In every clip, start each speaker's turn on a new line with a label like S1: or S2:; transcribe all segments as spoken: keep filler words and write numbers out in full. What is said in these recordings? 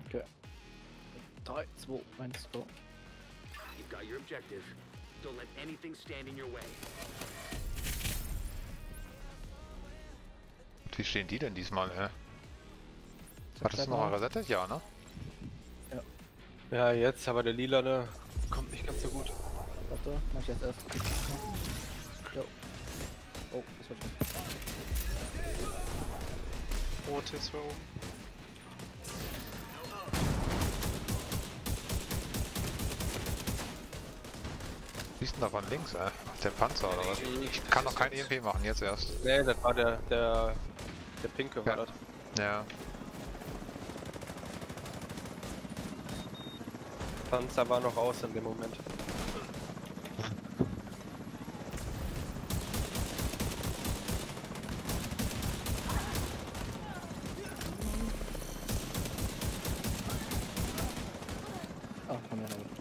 S1: Okay. drei, zwei, eins, go.
S2: You've got your objective. Don't let anything stand in your way.
S3: Wie stehen die denn diesmal, hä? Hat das noch mal resettet? Ja, ne?
S1: Ja.
S4: Ja, jetzt, aber der lila, der kommt nicht ganz so gut.
S1: Warte, mach ich jetzt erst. Jo. Oh, das wird nicht.
S5: Rot jetzt war oben.
S3: Wie ist denn da von links, ey? Der Panzer oder was? Ich kann noch kein E M P machen, jetzt erst.
S4: Nee, das war der, der, der Pinke, war
S3: Ja.
S4: das.
S3: Ja.
S4: Panzer war noch aus in dem Moment.
S1: Ah, komm her, damit.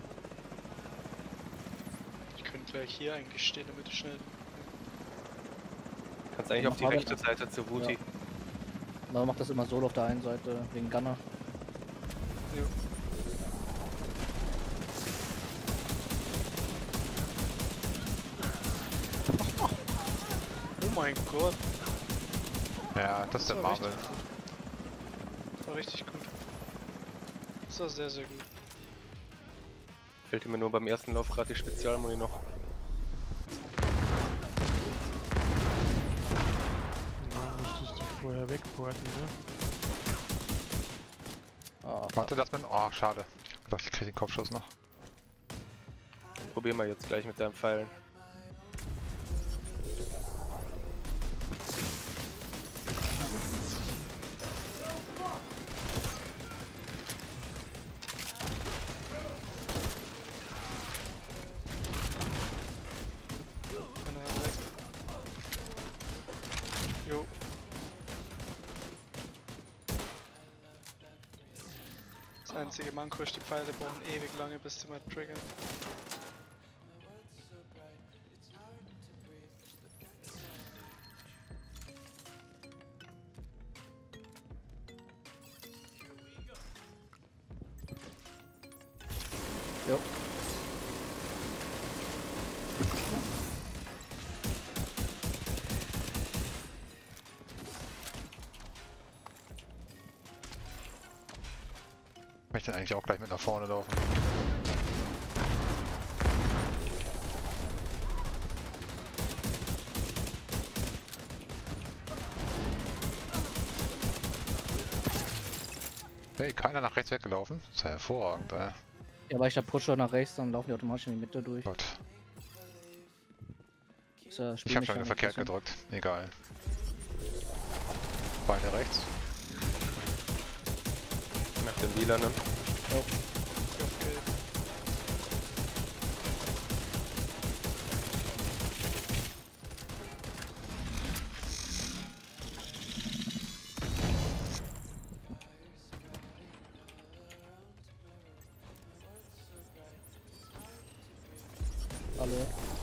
S5: Ich könnte gleich hier eigentlich stehen, damit ich schnell.
S4: Kannst eigentlich
S1: Ja,
S4: auf die
S1: mach
S4: rechte
S1: Arbeit.
S4: Seite zu Wuti.
S1: Ja. Man macht das immer solo auf der einen Seite, wegen Gunner.
S5: Ja. Oh mein Gott,
S3: Ja, das ist der
S5: Das war
S3: Marvel.
S5: richtig das war richtig gut. Das war sehr, sehr gut.
S4: Fehlte mir nur beim ersten Lauf gerade die Spezialmuni noch.
S6: Ja, müsstest du vorher wegporten, ne?
S1: Ah,
S3: Warte, das mit. Oh, schade. Ich dachte, ich krieg den Kopfschuss noch.
S4: Probieren wir jetzt gleich mit deinem Pfeilen.
S5: Einer weg. Jo. Das einzige Manko ist, die Pfeile brauchen ewig lange, bis sie mal triggern.
S1: jo.
S3: Ich möchte eigentlich auch gleich mit nach vorne laufen. Hey, keiner nach rechts weggelaufen? Das ist ja hervorragend, ey.
S1: Ja, weil ich da pushe nach rechts, dann laufen die automatisch in die Mitte durch.
S3: Gott.
S1: Ist, äh,
S3: Ich hab schon
S1: Spielmechanik
S3: verkehrt
S1: bisschen.
S3: gedrückt. Egal. Beine rechts.
S4: Nach dem lila, ne?
S1: Jo.
S5: Auf Gelb.
S1: Alle.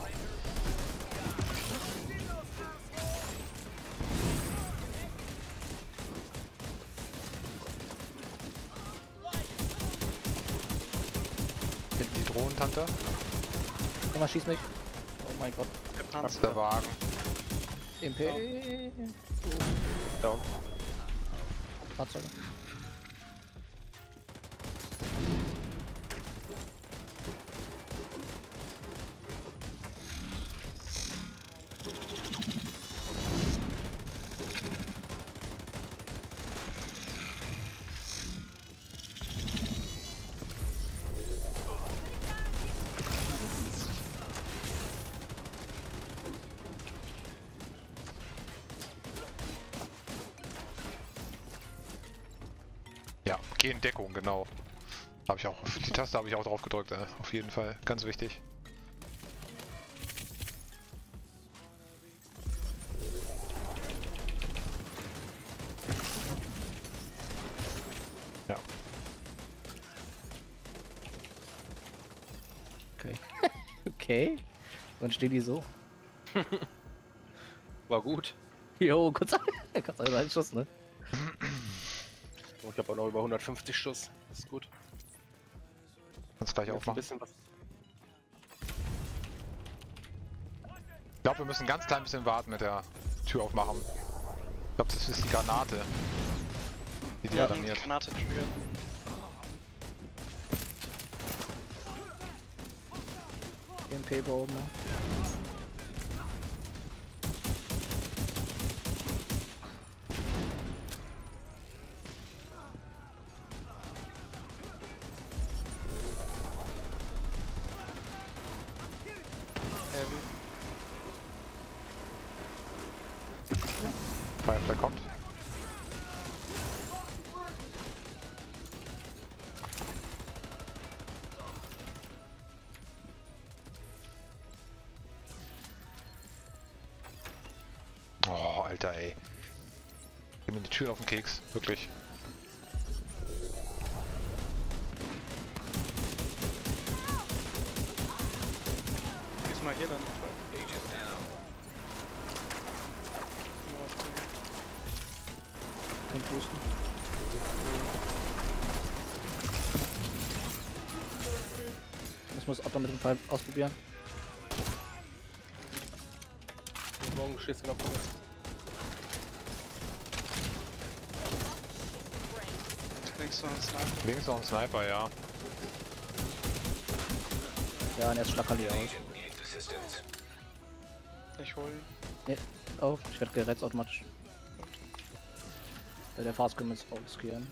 S3: Hinten die Drohnentante.
S1: Guck mal, schieß mich. Oh mein Gott.
S5: Der
S3: Das
S5: Panzer.
S3: ist der Wagen.
S1: M P.
S4: Down.
S1: Fahrzeuge.
S3: Ja, geh in Deckung, genau. Habe ich auch. Die Taste habe ich auch drauf gedrückt, äh, auf jeden Fall. Ganz wichtig. Ja.
S1: Okay. Okay. Dann stehen die so.
S4: War gut.
S1: Jo, kurz, kurz einen Schuss, ne?
S4: Und Ich habe auch noch über hundertfünfzig Schuss. Das ist gut.
S3: Kannst gleich
S4: Jetzt ein
S3: aufmachen.
S4: bisschen was.
S3: Ich glaube, wir müssen ein ganz klein bisschen warten mit der Tür aufmachen. Ich glaube, das ist die Granate. Die die
S5: Ja,
S3: alarmiert.
S5: Granate triggert.
S1: E M P bauen, ne?
S5: Heavy.
S3: Firefly kommt. Oh, Alter, ey. Geh mir die Tür auf den Keks, wirklich.
S5: Diesmal hier dann.
S1: Kein Pusten. Ich muss Otto mit dem Fall ausprobieren.
S4: Morgen stehst du noch vor.
S5: Links noch ein Sniper.
S3: Links noch ein Sniper, ja.
S1: Ja, und jetzt Schlackerli aus.
S5: Ich hol ihn.
S1: Ne, oh, ich werde gerettet automatisch. Bei der Fast können wir jetzt ausgehen.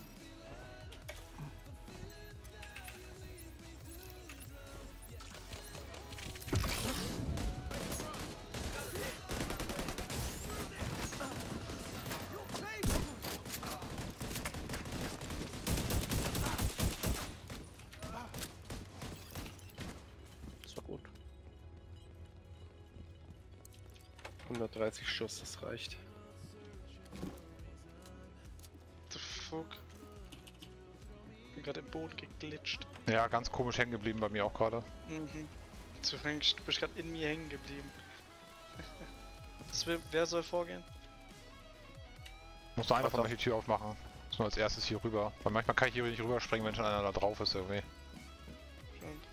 S1: Das war gut.
S4: hundertdreißig Schuss, das reicht.
S5: The fuck? Bin gerade im Boden geglitscht.
S3: Ja, ganz komisch hängen geblieben bei mir auch gerade.
S5: Mhm. Du hängst- du bist gerade in mir hängen geblieben. Das will, wer soll vorgehen?
S3: Muss nur einer
S4: Warte
S3: von euch die Tür aufmachen. Muss nur als erstes hier rüber. Weil manchmal kann ich hier nicht rüberspringen, wenn schon einer da drauf ist irgendwie.
S5: Stimmt.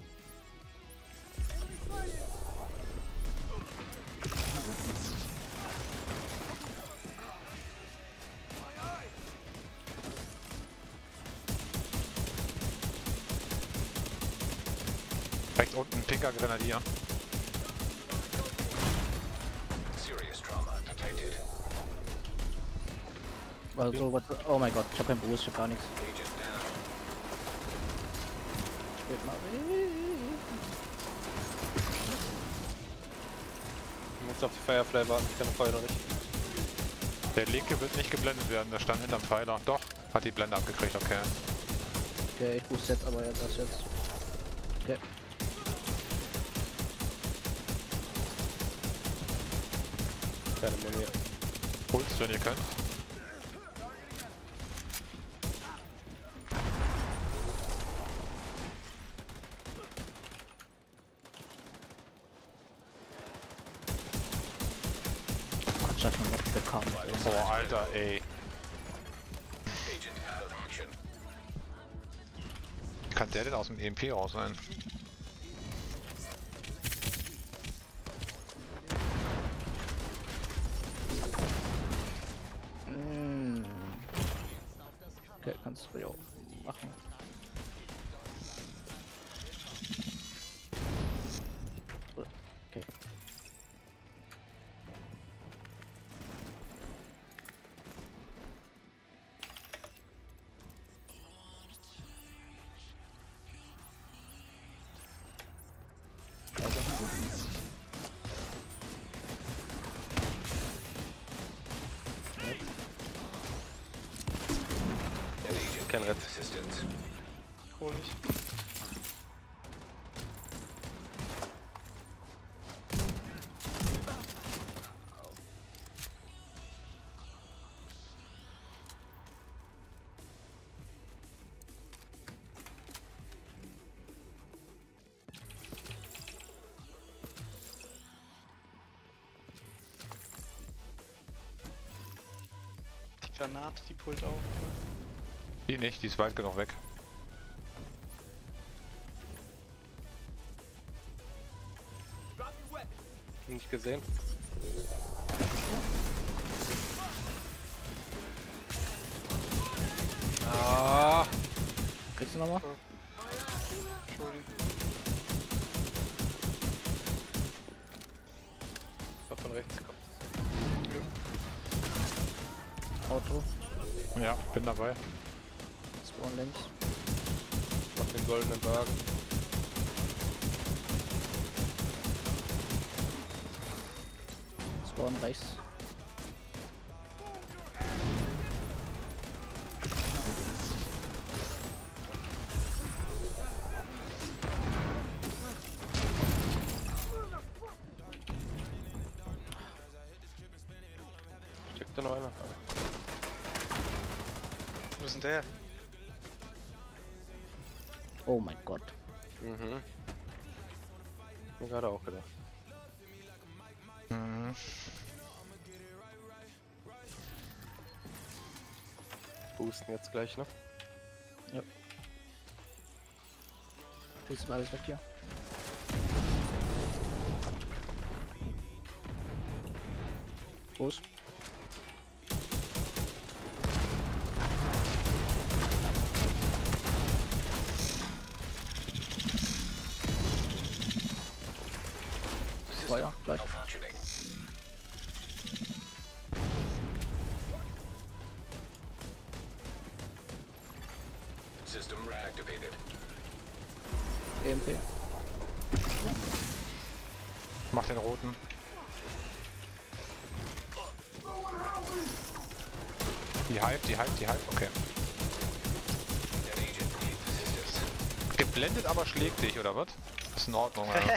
S3: Rechts unten ein pinker Grenadier.
S1: Also, was, oh mein Gott, ich hab keinen Boost, ich hab gar nichts. Spielt mal.
S4: Du musst auf die Firefly warten, ich kann vorher noch nicht.
S3: Der linke wird nicht geblendet werden, der stand hinterm Pfeiler. Doch, hat die Blende abgekriegt, okay.
S1: Okay, ich boost jetzt aber jetzt erst jetzt. Okay.
S4: Keine Menge.
S3: Holst, wenn ihr könnt.
S1: Gott, ich hab schon was bekommen.
S3: Oh, Alter, ey. Wie kann der denn aus dem E M P raus sein?
S1: Mm. Okay, kannst du ja auch machen. Okay.
S4: Kein Rett.
S5: Hol ich. Die Granate, die pullt auf.
S3: Die nicht, die ist weit genug weg.
S4: Nicht gesehen. Ah,
S1: Kriegst du nochmal?
S5: Entschuldigung.
S4: was von rechts kommt.
S1: Auto.
S3: Ja, bin dabei.
S1: Spawn links.
S4: Mach den goldenen Wagen.
S1: Spawn rechts.
S4: Steckt da noch einer?
S5: Wo ist denn der?
S1: Oh mein Gott.
S4: Mhm. Mir gerade auch gedacht.
S3: Mhm.
S4: Boosten jetzt gleich, ne?
S1: Kriegst du alles weg hier? Groß. Feuer, gleich.
S2: System reactivated.
S1: E M P.
S3: Mach den roten. Die Hype, die Hype, die Hype, okay. Geblendet, aber schlägt dich, oder was? Ist in Ordnung, ja.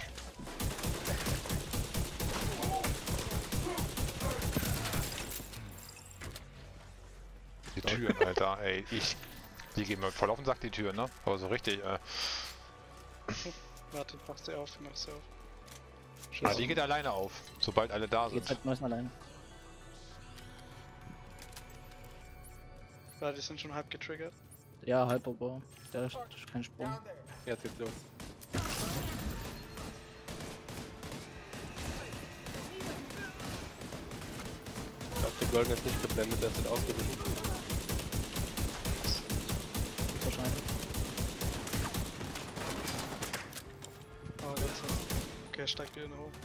S3: Die Türen, Alter, ey, ich. Die gehen mir voll auf den Sack, die Türen, ne? Aber so richtig, äh.
S5: Warte, mach sie auf, mach sie auf.
S3: Ah, die geht alleine auf, sobald alle da
S1: Jetzt
S3: sind.
S1: halt meistens alleine.
S5: Warte, die sind schon halb getriggert.
S1: Ja, Hyperbau. Der ist kein Sprung.
S4: Jetzt geht's los. Ich glaube, der Golden ist nicht geblendet, der ist ausgewichen.
S1: Wahrscheinlich.
S5: Oh, jetzt. Okay, er steigt wieder nach oben.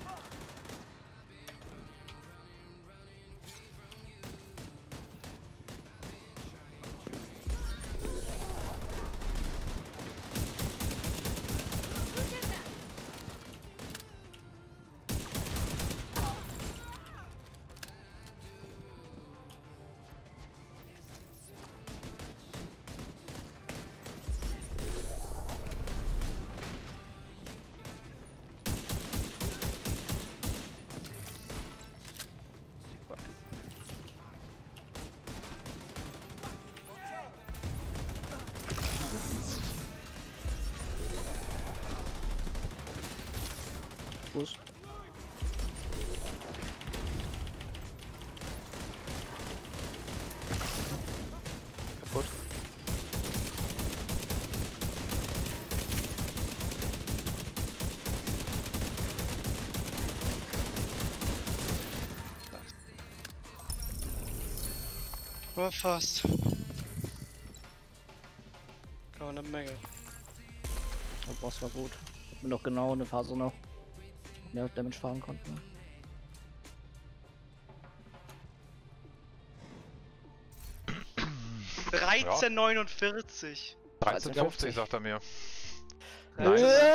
S1: Fuß.
S4: Kaputt.
S5: War fast. Aber eine Menge.
S1: Der Boss war gut. Hab mir noch genau eine Phase noch mehr Damage fahren konnten.
S5: dreizehn neunundvierzig.
S3: dreizehn fünfzig sagt er mir.
S1: Nein.